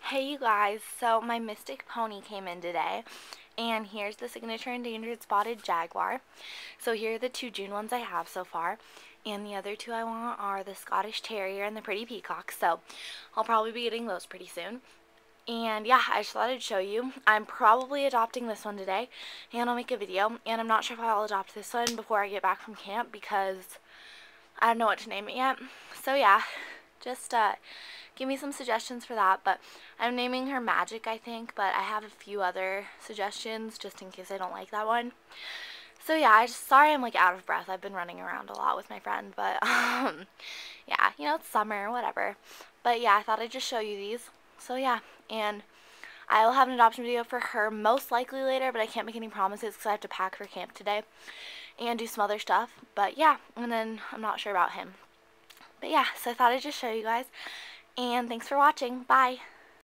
Hey you guys, so my Mystic Pony came in today, and here's the Signature Endangered Spotted Jaguar. So here are the two June ones I have so far, and the other two I want are the Scottish Terrier and the Pretty Peacock, so I'll probably be getting those pretty soon. And yeah, I just thought I'd show you. I'm probably adopting this one today, and I'll make a video, and I'm not sure if I'll adopt this one before I get back from camp because I don't know what to name it yet. So yeah, just give me some suggestions for that. But I'm naming her Magic, I think, but I have a few other suggestions just in case I don't like that one. So yeah, sorry I'm like out of breath. I've been running around a lot with my friend, but yeah, it's summer, whatever. But yeah, I thought I'd just show you these. So yeah, and I will have an adoption video for her most likely later, but I can't make any promises because I have to pack for camp today and do some other stuff. But yeah, and then I'm not sure about him. But yeah, so I thought I'd just show you guys. And thanks for watching. Bye.